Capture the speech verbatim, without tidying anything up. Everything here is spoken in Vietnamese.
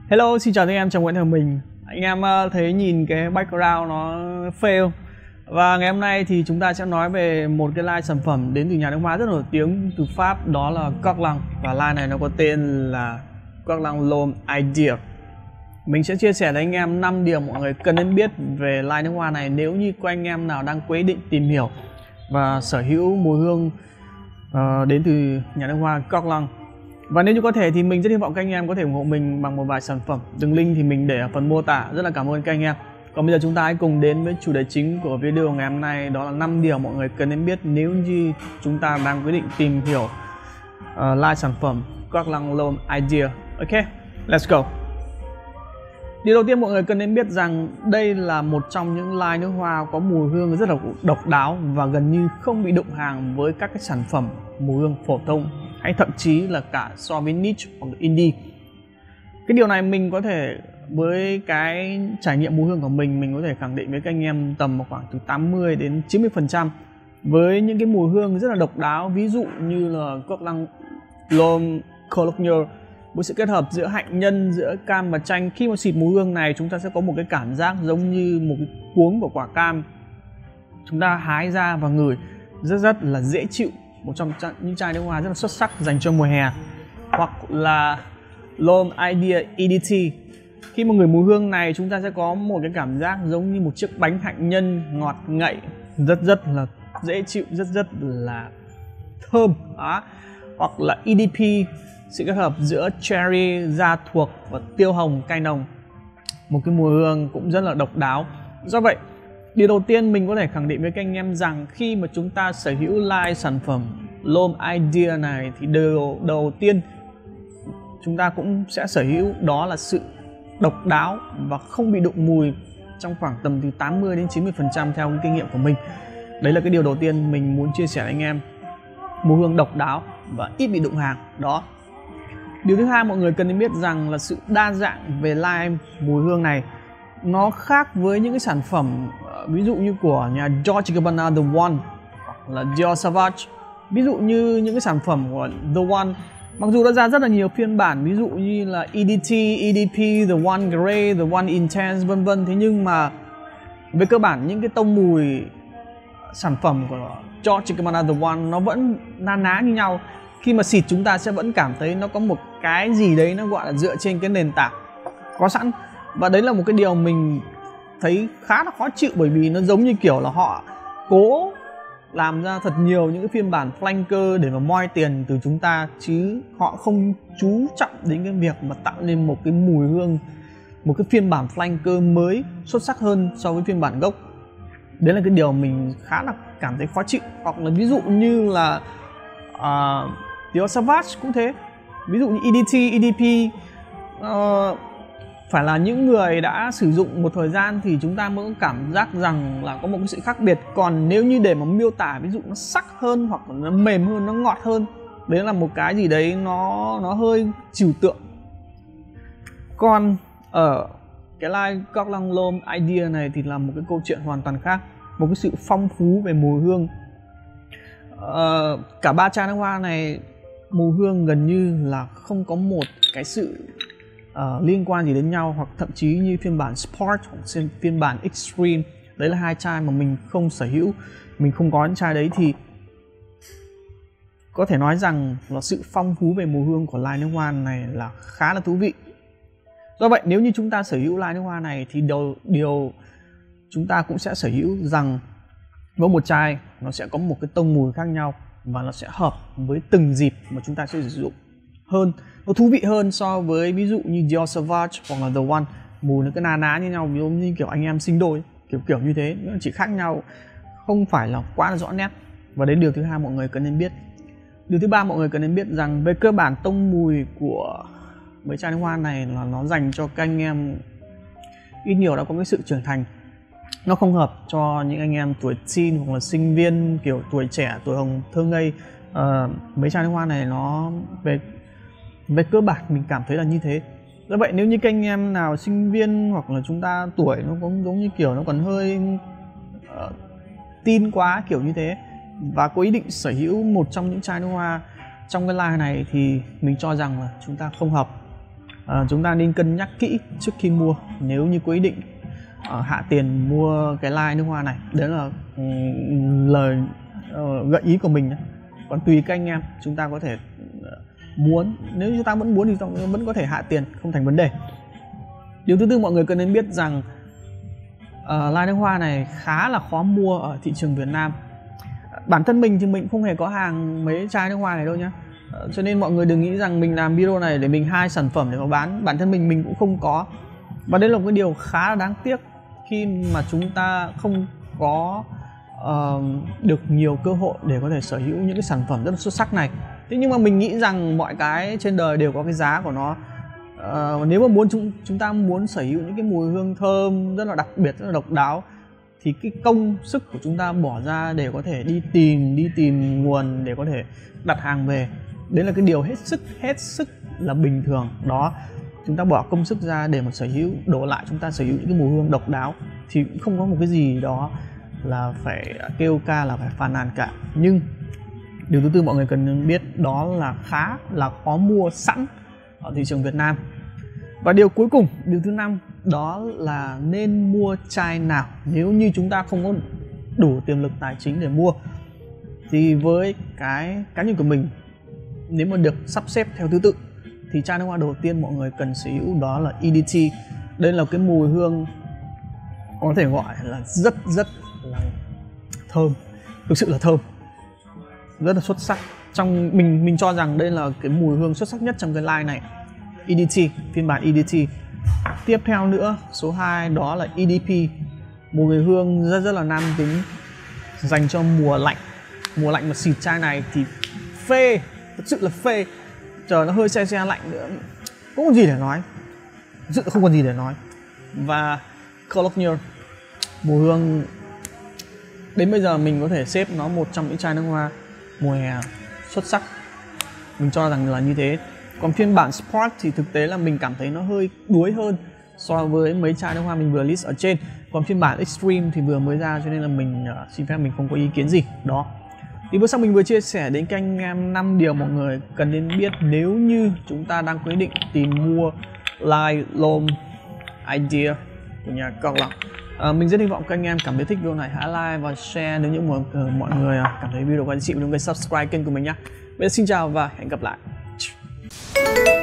Hello, xin chào anh em, chào Nguyễn Thờ mình. Anh em thấy nhìn cái background nó phê không? Và ngày hôm nay thì chúng ta sẽ nói về một cái line sản phẩm đến từ nhà nước hoa rất nổi tiếng từ Pháp, đó là Coquelin. Và line này nó có tên là Coquelin L'Homme Idea. Mình sẽ chia sẻ với anh em năm điều mọi người cần nên biết về line nước hoa này nếu như có anh em nào đang quyết định tìm hiểu và sở hữu mùi hương uh, đến từ nhà nước hoa Coquelin. Và nếu như có thể thì mình rất hy vọng các anh em có thể ủng hộ mình bằng một vài sản phẩm. Đường link thì mình để ở phần mô tả. Rất là cảm ơn các anh em. Còn bây giờ chúng ta hãy cùng đến với chủ đề chính của video ngày hôm nay, đó là năm điều mọi người cần nên biết nếu như chúng ta đang quyết định tìm hiểu uh, line sản phẩm Coquelin L'Homme Idea. Ok, let's go. Điều đầu tiên mọi người cần nên biết rằng đây là một trong những line nước hoa có mùi hương rất là độc đáo và gần như không bị đụng hàng với các cái sản phẩm mùi hương phổ thông hay thậm chí là cả so với niche hoặc indie. Cái điều này mình có thể với cái trải nghiệm mùi hương của mình mình có thể khẳng định với các anh em tầm khoảng từ tám mươi đến chín mươi phần trăm với những cái mùi hương rất là độc đáo, ví dụ như là Coquelin L'Homme Colonial với sự kết hợp giữa hạnh nhân, giữa cam và chanh. Khi mà xịt mùi hương này chúng ta sẽ có một cái cảm giác giống như một cái cuống của quả cam chúng ta hái ra và ngửi rất rất là dễ chịu. Một trong những chai nước hoa rất là xuất sắc dành cho mùa hè. Hoặc là L'Homme Idea E D T. Khi mà ngửi mùi hương này chúng ta sẽ có một cái cảm giác giống như một chiếc bánh hạnh nhân ngọt ngậy, rất rất là dễ chịu, rất rất là thơm. Đó. Hoặc là E D P, sự kết hợp giữa cherry, da thuộc và tiêu hồng cay nồng. Một cái mùi hương cũng rất là độc đáo. Do vậy, điều đầu tiên mình có thể khẳng định với các anh em rằng khi mà chúng ta sở hữu line sản phẩm L'Homme Idea này thì điều đầu tiên chúng ta cũng sẽ sở hữu đó là sự độc đáo và không bị đụng mùi trong khoảng tầm từ tám mươi đến chín mươi phần trăm theo kinh nghiệm của mình. Đấy là cái điều đầu tiên mình muốn chia sẻ với anh em. Mùi hương độc đáo và ít bị đụng hàng. Đó. Điều thứ hai mọi người cần nên biết rằng là sự đa dạng về line mùi hương này nó khác với những cái sản phẩm ví dụ như của nhà Dolce and Gabbana The One hoặc là Dior Sauvage. Ví dụ như những cái sản phẩm của The One mặc dù đã ra rất là nhiều phiên bản, ví dụ như là E D T, E D P, The One Grey, The One Intense vân vân, thế nhưng mà về cơ bản những cái tông mùi sản phẩm của Dolce and Gabbana The One nó vẫn na ná như nhau. Khi mà xịt chúng ta sẽ vẫn cảm thấy nó có một cái gì đấy nó gọi là dựa trên cái nền tảng có sẵn. Và đấy là một cái điều mình thấy khá là khó chịu, bởi vì nó giống như kiểu là họ cố làm ra thật nhiều những cái phiên bản flanker để mà moi tiền từ chúng ta, chứ họ không chú trọng đến cái việc mà tạo nên một cái mùi hương, một cái phiên bản flanker mới xuất sắc hơn so với phiên bản gốc. Đấy là cái điều mình khá là cảm thấy khó chịu. Hoặc là ví dụ như là uh, Dior Sauvage cũng thế, ví dụ như E D T, E D P uh, phải là những người đã sử dụng một thời gian thì chúng ta mới có cảm giác rằng là có một cái sự khác biệt. Còn nếu như để mà miêu tả ví dụ nó sắc hơn hoặc là nó mềm hơn, nó ngọt hơn, đấy là một cái gì đấy nó nó hơi trừu tượng. Còn ở cái line Coquelin L'Homme Idea này thì là một cái câu chuyện hoàn toàn khác, một cái sự phong phú về mùi hương. Uh, cả ba chai nước hoa này mùi hương gần như là không có một cái sự uh, liên quan gì đến nhau, hoặc thậm chí như phiên bản Sport hoặc phiên bản Extreme, đấy là hai chai mà mình không sở hữu, mình không có những chai đấy, thì có thể nói rằng là sự phong phú về mùi hương của line nước hoa này là khá là thú vị. Do vậy nếu như chúng ta sở hữu line nước hoa này thì điều, điều chúng ta cũng sẽ sở hữu rằng mỗi một chai nó sẽ có một cái tông mùi khác nhau và nó sẽ hợp với từng dịp mà chúng ta sẽ sử dụng hơn, nó thú vị hơn so với ví dụ như Dior Sauvage hoặc là The One, mùi nó cứ na ná như nhau, giống như kiểu anh em sinh đôi kiểu kiểu như thế, nó chỉ khác nhau không phải là quá là rõ nét. Và đến điều thứ hai mọi người cần nên biết. Điều thứ ba mọi người cần nên biết rằng về cơ bản tông mùi của mấy chai nước hoa này là nó dành cho các anh em ít nhiều đã có cái sự trưởng thành, nó không hợp cho những anh em tuổi teen hoặc là sinh viên kiểu tuổi trẻ, tuổi hồng thơ ngây. Uh, mấy chai nước hoa này nó về về cơ bản mình cảm thấy là như thế. Do vậy nếu như các anh em nào sinh viên hoặc là chúng ta tuổi nó cũng giống như kiểu nó còn hơi uh, teen quá kiểu như thế và có ý định sở hữu một trong những chai nước hoa trong cái line này thì mình cho rằng là chúng ta không hợp. à, chúng ta nên cân nhắc kỹ trước khi mua. Nếu như có ý định uh, hạ tiền mua cái line nước hoa này, đấy là um, lời uh, gợi ý của mình nhé. Còn tùy các anh em, chúng ta có thể uh, muốn, nếu chúng ta vẫn muốn thì chúng ta vẫn có thể hạ tiền, không thành vấn đề. Điều thứ tư mọi người cần nên biết rằng uh, line nước hoa này khá là khó mua ở thị trường Việt Nam. Bản thân mình thì mình không hề có hàng mấy chai nước hoa này đâu nhá, uh, cho nên mọi người đừng nghĩ rằng mình làm video này để mình hai sản phẩm để mà bán. Bản thân mình mình cũng không có, và đây là một cái điều khá là đáng tiếc khi mà chúng ta không có uh, được nhiều cơ hội để có thể sở hữu những cái sản phẩm rất là xuất sắc này. Thế nhưng mà mình nghĩ rằng mọi cái trên đời đều có cái giá của nó. Uh, nếu mà muốn chúng chúng ta muốn sở hữu những cái mùi hương thơm rất là đặc biệt, rất là độc đáo, thì cái công sức của chúng ta bỏ ra để có thể đi tìm đi tìm nguồn để có thể đặt hàng về, đấy là cái điều hết sức hết sức là bình thường. Đó, chúng ta bỏ công sức ra để mà sở hữu, đổ lại chúng ta sở hữu những cái mùi hương độc đáo thì cũng không có một cái gì đó là phải kêu ca, là phải phàn nàn cả. Nhưng điều thứ tư mọi người cần biết đó là khá là khó mua sẵn ở thị trường Việt Nam. Và điều cuối cùng, điều thứ năm, đó là nên mua chai nào nếu như chúng ta không có đủ tiềm lực tài chính để mua. Thì với cái cá nhân của mình, nếu mà được sắp xếp theo thứ tự thì chai nước hoa đầu tiên mọi người cần sở hữu đó là e đê tê. Đây là cái mùi hương có thể gọi là rất rất là thơm, thực sự là thơm, rất là xuất sắc. Trong mình mình cho rằng đây là cái mùi hương xuất sắc nhất trong cái line này, e đê tê, phiên bản e đê tê. Tiếp theo nữa, số hai đó là e đê pê, mùi hương rất rất là nam tính, dành cho mùa lạnh. Mùa lạnh mà xịt chai này thì phê, thực sự là phê. Trời nó hơi se se lạnh nữa, không có gì để nói, thực sự không còn gì để nói. Và Cologne, mùi hương đến bây giờ mình có thể xếp nó một trong những chai nước hoa mùa hè xuất sắc, mình cho rằng là như thế. Còn phiên bản Sport thì thực tế là mình cảm thấy nó hơi đuối hơn so với mấy chai nước hoa mình vừa list ở trên. Còn phiên bản Extreme thì vừa mới ra cho nên là mình uh, xin phép mình không có ý kiến gì. Đó, thì bữa sau mình vừa chia sẻ đến các anh em năm điều mọi người cần nên biết nếu như chúng ta đang quyết định tìm mua Light L'Homme Idea của nhà Cologne. À, mình rất hy vọng các anh em cảm thấy thích video này, hãy like và share nếu như mọi, uh, mọi người cảm thấy video có giá trị, và đừng quên subscribe kênh của mình nhé. Bây giờ xin chào và hẹn gặp lại.